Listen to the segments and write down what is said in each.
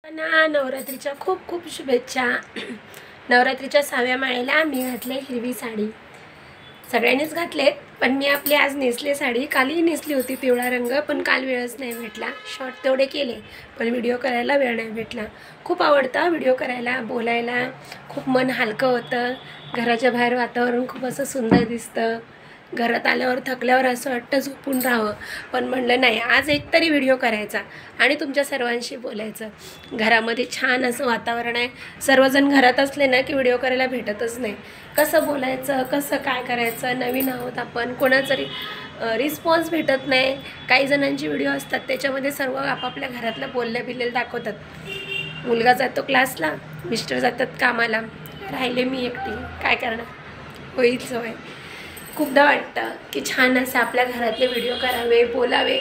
नवरात्रीच्या खूप खूप शुभेच्छा। नवरात्रीच्या 6व्या माळेला मी घातले हिरवी साडी। सगळ्यांनीच घातलेत, पण मी आपली आज नेसले साडी। कालही नेसली होती पिवळा रंग, पण काल वेळच नाही भेटला। शॉर्ट तेवढे केले, पण व्हिडिओ करायला वेळ नाही भेटला। खूप आवडतं व्हिडिओ करायला, बोलायला, खूप मन हलकं होतं। घराच्या बाहेर वातावरण खूप असं सुंदर दिसतं। घरात आल्यावर थकल्यावर असं वाटतं झोपून राहावं, पण म्हणलं नाही, आज एक तरी व्हिडिओ करायचा आणि तुमच्या सर्वांशी बोलायचं। घरामध्ये छान असं वातावरण आहे। सर्वजण घरात असले ना की व्हिडिओ करायला भेटतच नाही। कसं बोलायचं, कसं काय करायचं, नवीन आहोत आपण, कोणाचा रिस्पॉन्स भेटत नाही। काही जणांची व्हिडिओ असतात त्याच्यामध्ये सर्व आपापल्या घरातलं बोलल्या बिल्लेलं दाखवतात। मुलगा जातो क्लासला, मिस्टर जातात कामाला, राहिले मी एकटी, काय करणार, होईल सवय। खूपदा वाटतं की छान असं आपल्या घरातले व्हिडिओ करावे, बोलावे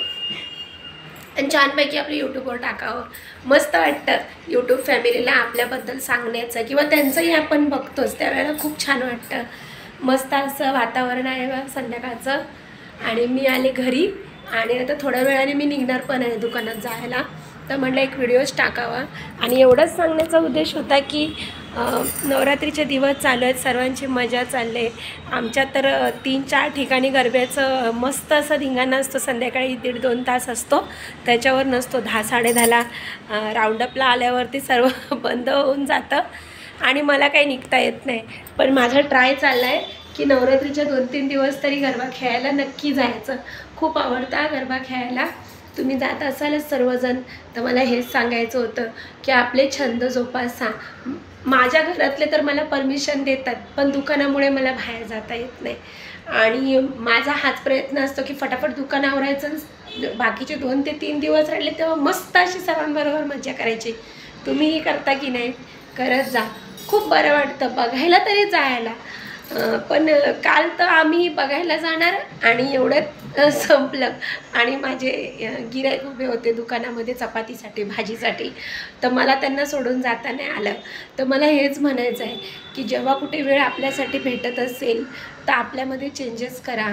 आणि छानपैकी आपलं यूट्यूबवर टाकावं। मस्त वाटतं यूट्यूब फॅमिलीला आपल्याबद्दल सांगण्याचं, किंवा त्यांचंही आपण बघतोच त्यावेळेला खूप छान वाटतं। मस्त असं वातावरण आहे संध्याकाळचं, आणि मी आले घरी आणि आता थोड्या वेळाने मी निघणार पण आहे दुकानात जायला। तर म्हटलं एक व्हिडिओच टाकावा, आणि एवढंच सांगण्याचा उद्देश होता की नवरात्रीचे दिवस चालू आहेत, सर्वांची मजा चालली आहे। आमच्यात तर 3-4 ठिकाणी गरब्याचं मस्त असं धिंगाणा असतो। संध्याकाळी 1.5-2 तास असतो, त्याच्यावर नसतो। 10-10:30ला राऊंडअपला आल्यावरती सर्व बंद होऊन जातं आणि मला काही निघता येत नाही। पण माझा ट्राय चालला आहे की नवरात्रीच्या 2-3 दिवस तरी गरबा खेळायला नक्की जायचं। खूप आवडतं गरबा खेळायला। तुम्ही जात असालच सर्वजण, तर मला हेच सांगायचं होतं की आपले छंद जोपासा। माझ्या घरातले तर मला परमिशन देतात, पण दुकानामुळे मला बाहेर जाता येत नाही, आणि माझा हाच प्रयत्न असतो की फटाफट दुकान आवरायचं, बाकीचे 2 ते 3 दिवस राहिले तेव्हा मस्त अशी सर्वांबरोबर मजा करायची। तुम्हीही करता की नाही? करत जा, खूप बरं वाटतं बघायला तरी जायला। पण काल तर आम्ही बघायला जाणार आणि एवढ्यात संपलं, आणि माझे गिऱ्हाईक उभे होते दुकानामध्ये चपातीसाठी, भाजीसाठी, तर मला त्यांना सोडून जाता नाही आलं। तर मला हेच म्हणायचं आहे की जेव्हा कुठे वेळ आपल्यासाठी भेटत असेल तर आपल्यामध्ये चेंजेस करा।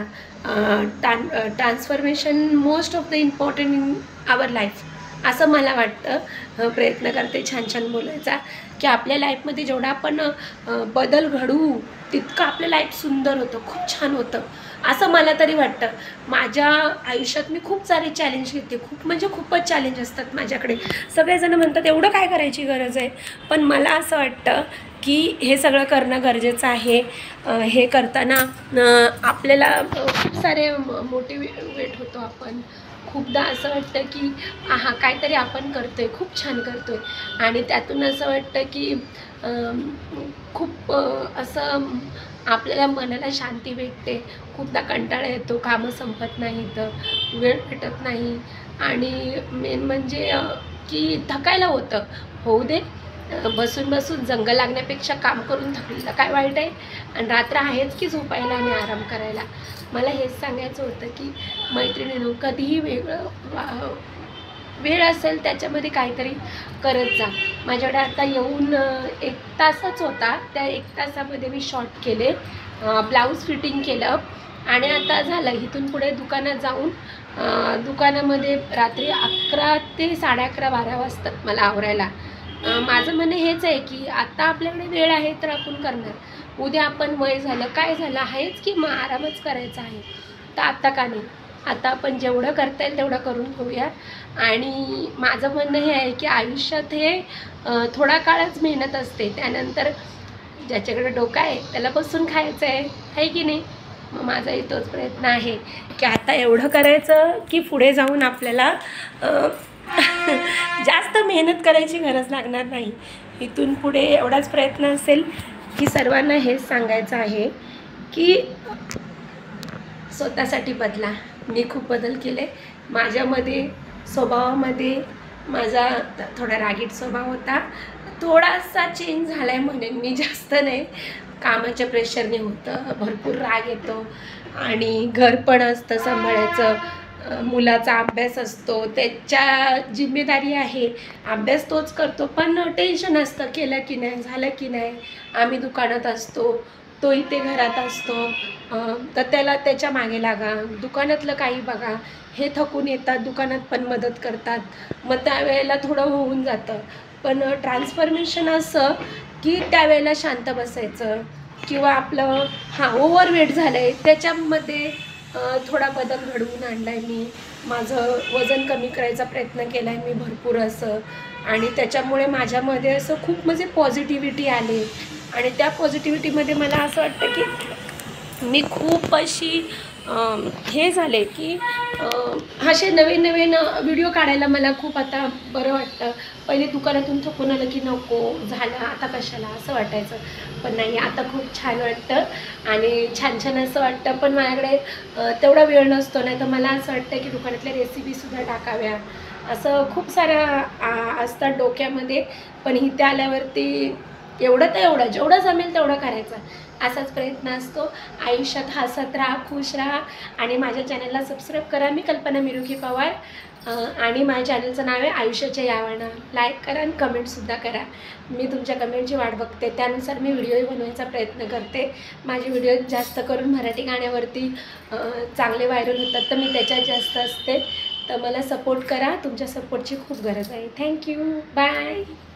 Transformation most of the important in our life, असं मला वाटतं। प्रयत्न करते छान छान बोलायचा की आपल्या लाईफमध्ये जेवढा आपण बदल घडवू तितकं आपलं लाईफ सुंदर होतं, खूप छान होतं, असं मला तरी वाटतं। माझ्या आयुष्यात मी खूप सारे चॅलेंज घेते, खूप म्हणजे खूपच चॅलेंज असतात माझ्याकडे। सगळेजण म्हणतात एवढं काय करायची गरज आहे, पण मला असं वाटतं की हे सगळं करणं गरजेचं आहे। हे करताना आपल्याला खूप सारे मोटिवेट होतो आपण। खूपदा असं वाटतं की काहीतरी आपण करतोय, खूप छान करतोय, आणि त्यातून असं वाटतं की खूप असं आपल्याला मनाला शांती भेटते। खूपदा कंटाळा येतो, कामं संपत नाहीत, वेळ भेटत नाही, आणि मेन म्हणजे की थकायला होतं। होऊ दे, बसून बसून जंगल लागण्यापेक्षा काम करून थकलेलं काय वाईट आहे, आणि रात्र आहेच की झोपायला आणि आराम करायला। मला हेच सांगायचं होतं की मैत्रिणींनो, कधीही वेळ असेल त्याच्यामध्ये काहीतरी करत जा। माझ्याकडे आता येऊन 1 तासच होता, त्या 1 तासामध्ये मी शॉर्ट केले, ब्लाऊज फिटिंग केलं, आणि आता झालं इथून पुढे दुकानात जाऊन दुकानामध्ये रात्री 11 ते 11:30-12 वाजतात मला आवरायला। माझं म्हणणं हेच आहे की आता आपल्याकडे वेळ आहे तर आपण करणार। उद्या आपण वय झालं, काय झालं आहेच की मग आरामच करायचा आहे, तर आता का नाही, आता आपण जेवढं करता येईल तेवढं करून घेऊया। आणि माझं म्हणणं हे आहे की आयुष्यात हे थोडा काळच मेहनत असते, त्यानंतर ज्याच्याकडे डोकं आहे त्याला बसून खायचं आहे की नाही? मग माझाही तोच प्रयत्न आहे की आता एवढं करायचं की पुढे जाऊन आपल्याला जास्त मेहनत करायची गरज लागणार नाही। इथून पुढे एवढाच प्रयत्न असेल की सर्वांना हेच सांगायचं आहे की स्वतःसाठी बदला। मी खूप बदल केले माझ्यामध्ये, स्वभावामध्ये। माझा थोडा रागीट स्वभाव होता, थोडासा चेंज झाला आहे म्हणेन मी, जास्त नाही। कामाच्या प्रेशरने होतं, भरपूर राग येतो, आणि घर पण असतं सांभाळायचं, मुलाचा अभ्यास असतो, त्याच्या जिम्मेदारी आहे, अभ्यास तोच करतो, पण टेन्शन असतं केलं की नाही, झालं की नाही। आम्ही दुकानात असतो, तो इथे घरात असतो, तर त्याला त्याच्या मागे लागा, दुकानातलं काही बघा। हे थकून येतात, दुकानात पण मदत करतात, मग त्यावेळेला थोडं होऊन जातं। पण ट्रान्सफॉर्मेशन असं की त्यावेळेला शांत बसायचं किंवा आपलं ओव्हरवेट झालं आहे त्याच्यामध्ये थोडा बदल घडवून आणला आहे मी. माझं वजन कमी करायचा प्रयत्न केला आहे मी भरपूर असं, आणि त्याच्यामुळे माझ्यामध्ये असं खूप म्हणजे पॉझिटिव्हिटी आली. आणि त्या पॉझिटिव्हिटीमध्ये मला असं वाटतं की मी खूप अशी हे झाले की असे नवीन नवीन व्हिडिओ काढायला मला खूप आता बरं वाटतं. पहिले दुकानातून थकून आलं की नको झालं आता कशाला असं वाटायचं, पण नाही आता खूप छान वाटतं आणि छान छान असं वाटतं. पण माझ्याकडे तेवढा वेळ नसतो, नाही तर मला असं वाटतं की दुकानातल्या रेसिपीसुद्धा टाकाव्या, असं खूप साऱ्या असतात डोक्यामध्ये. पण इथे आल्यावरती एवढं जेवढं जमेल तेवढं करायचं असाच प्रयत्न असतो. आयुष्यात हसत राहा, खुश राहा आणि माझ्या चॅनलला सबस्क्राईब करा. मी कल्पना मिरुखे पवार आणि माझ्या चॅनलचं नाव आहे आयुष्याच्या यावना. लाईक करा आणि कमेंटसुद्धा करा. मी तुमच्या कमेंटची वाट बघते, त्यानुसार मी व्हिडिओ बनवायचा प्रयत्न करते. माझे व्हिडिओ जास्त करून मराठी गाण्यावरती चांगले व्हायरल होतात तर मी त्याच्यात जास्त असते. तर मला सपोर्ट करा, तुमच्या सपोर्टची खूप गरज आहे. Thank you, bye.